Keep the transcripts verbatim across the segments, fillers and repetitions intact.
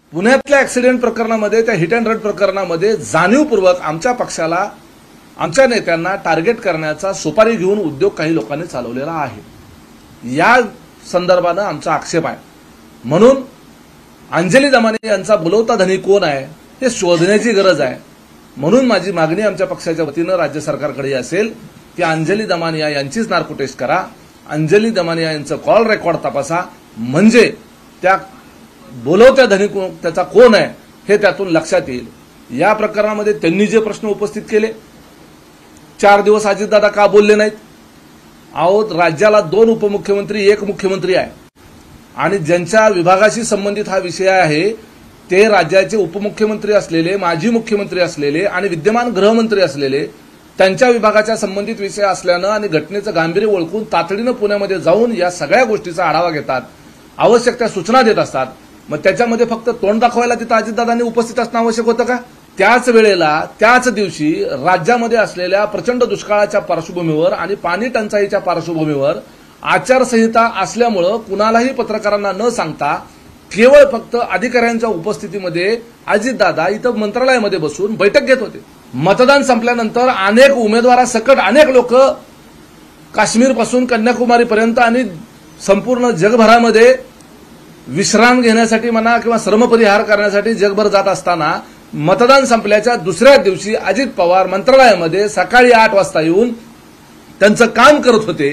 पुण्यातल्या ऍक्सिडेंट प्रकरणामध्ये, त्या हिट अँड रन प्रकरणामध्ये जाणीवपूर्वक आमच्या पक्षाला, आमच्या नेत्यांना टार्गेट करण्याचा सुपारी घेऊन उद्योग काही लोकांनी चालवलेला आहे. या संदर्भानं आमचा आक्षेप आहे. म्हणून अंजली दमानिया यांचा बोलवता धनी कोण आहे हे शोधण्याची गरज आहे. म्हणून माझी मागणी आमच्या पक्षाच्या वतीनं राज्य सरकारकडे असेल की अंजली दमानिया यांचीच नार्को टेस्ट करा, अंजली दमानिया यांचं कॉल रेकॉर्ड तपासा, म्हणजे त्या बोलवत्या धनी त्याचा कोण आहे हे त्यातून लक्षात येईल. या प्रकरणामध्ये त्यांनी जे प्रश्न उपस्थित केले, चार दिवस अजितदादा का बोलले नाहीत? अहो, राज्याला दोन उपमुख्यमंत्री, एक मुख्यमंत्री आहे आणि ज्यांच्या विभागाशी संबंधित हा विषय आहे ते राज्याचे उपमुख्यमंत्री असलेले, माजी मुख्यमंत्री असलेले आणि विद्यमान गृहमंत्री असलेले, त्यांच्या विभागाच्या संबंधित विषय असल्यानं आणि घटनेचं गांभीर्य ओळखून तातडीनं पुण्यामध्ये जाऊन या सगळ्या गोष्टीचा आढावा घेतात, आवश्यक त्या सूचना देत असतात. मग त्याच्यामध्ये फक्त तोंड दाखवायला तिथं अजितदादांनी उपस्थित असणं आवश्यक होतं का? त्याच वेळेला, त्याच दिवशी राज्यामध्ये असलेल्या प्रचंड दुष्काळाच्या पार्श्वभूमीवर आणि पाणी टंचाईच्या पार्श्वभूमीवर आचारसंहिता असल्यामुळं कुणालाही पत्रकारांना न सांगता केवळ फक्त अधिकाऱ्यांच्या उपस्थितीमध्ये अजितदादा इथं मंत्रालयामध्ये बसून बैठक घेत होते. मतदान संपल्यानंतर अनेक उमेदवारासकट अनेक लोक काश्मीरपासून कन्याकुमारीपर्यंत आणि संपूर्ण जगभरामध्ये विश्राम घेण्यासाठी म्हणा किंवा श्रमपरिहार करण्यासाठी जगभर जात असताना मतदान संपल्याच्या दुसऱ्या दिवशी अजित पवार मंत्रालयामध्ये सकाळी आठ वाजता येऊन त्यांचं काम करत होते.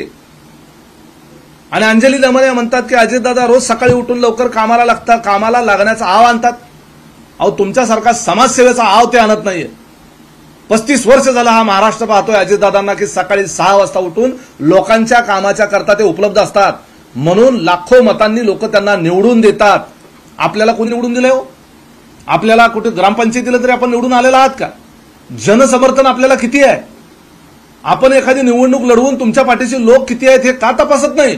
आणि अंजली दमानिया म्हणतात की अजितदादा रोज सकाळी उठून लवकर कामाला लागतात, कामाला लागण्याचा आव आणतात. अहो, तुमच्यासारखा समाजसेवेचा आव ते आणत नाहीये. पस्तीस वर्ष झाला हा महाराष्ट्र पाहतोय अजितदादांना की सकाळी सहा वाजता उठून लोकांच्या कामाच्या करता ते उपलब्ध असतात. म्हणून लाखो मतांनी लोक त्यांना निवडून देतात. आपल्याला कोणी निवडून दिलंय हो? आपल्याला कुठे ग्रामपंचायतीला तरी आपण निवडून आलेला आहात का? जनसमर्थन आपल्याला किती आहे? आपण एखादी निवडणूक लढवून तुमच्या पाठीशी लोक किती आहेत हे का तपासत नाही?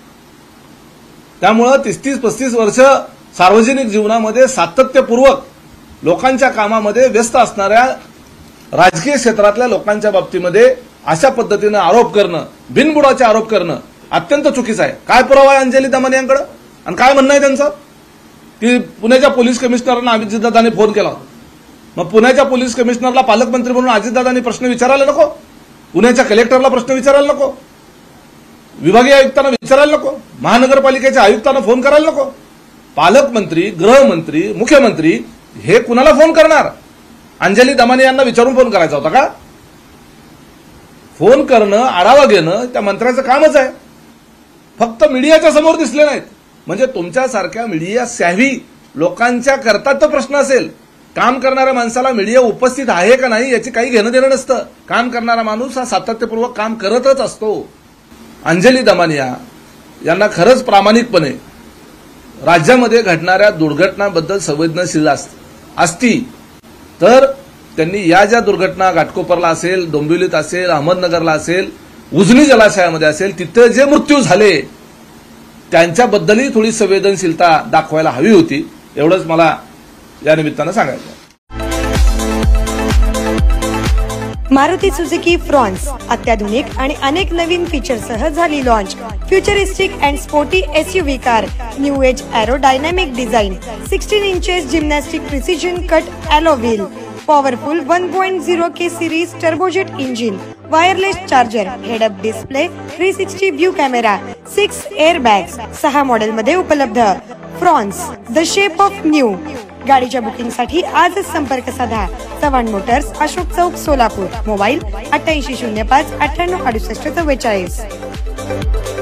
त्यामुळं तीस तीस पस्तीस वर्ष सार्वजनिक जीवनामध्ये सातत्यपूर्वक लोकांच्या कामामध्ये व्यस्त असणाऱ्या राजकीय क्षेत्रातल्या लोकांच्या बाबतीमध्ये अशा पद्धतीनं आरोप करणं, बिनबुडाचे आरोप करणं अत्यंत चुकीचं आहे. काय पुरावा आहे अंजली दमानियांकडे आणि काय म्हणणं आहे त्यांचं? की पुण्याच्या पोलीस कमिशनरना अजितदादांनी फोन केला होता. मग पुण्याच्या पोलीस कमिशनरला पालकमंत्री म्हणून अजितदादांनी प्रश्न विचारायला नको? पुण्याच्या कलेक्टरला प्रश्न विचारायला नको? विभागीय आयुक्तांना विचारायला नको? महानगरपालिकेच्या आयुक्तांना फोन करायला नको? पालकमंत्री, गृहमंत्री, मुख्यमंत्री हे कुणाला फोन करणार? अंजली दमानिया यांना विचारून फोन करायचा होता का? फोन करणं, आढावा घेणं त्या मंत्र्याचं कामच आहे. फक्त मीडियाच्या समोर दिसले नाहीत. म्हणजे तुमच्यासारख्या मीडिया सॅव्ही लोकांच्या करता तो प्रश्न असेल. काम करणाऱ्या माणसाला मीडिया उपस्थित आहे का नाही याची काही घेणं देणं नसतं. काम करणारा माणूस हा सातत्यपूर्वक काम करतच असतो. अंजली दमानिया यांना खरंच प्रामाणिकपणे राज्यामध्ये घडणाऱ्या दुर्घटनांबद्दल संवेदनशील असती तर त्यांनी या ज्या दुर्घटना घाटकोपरला असेल, डोंबिवलीत असेल, अहमदनगरला असेल, उजनी जलाशयामध्ये असेल, तिथे जे मृत्यू झाले त्यांच्याबद्दलही थोडी संवेदनशीलता दाखवायला हवी होती. एवढंच मला या निमित्तानं सांगायचं. मारुती सुझुकी फ्रॉन्स अत्याधुनिक आणि अनेक नवीन फीचरसह झाली launch. Futuristic and sporty SUV car, new age aerodynamic design, sixteen inches gymnastic precision cut alloy wheel, powerful one point zero K series turbojet engine, wireless charger, head up display, three sixty view camera, six air bags, सहा model मध्ये उपलब्ध. Fronts the shape of new. गाडीच्या बुकिंगसाठी आजच संपर्क साधा. Chavan motors, Ashok Chowk, Solapur. Mobile अठ्ठ्याऐंशी शून्य पाच अठ्ठ्याण्णव अडुसष्ट चव्वेचाळीस.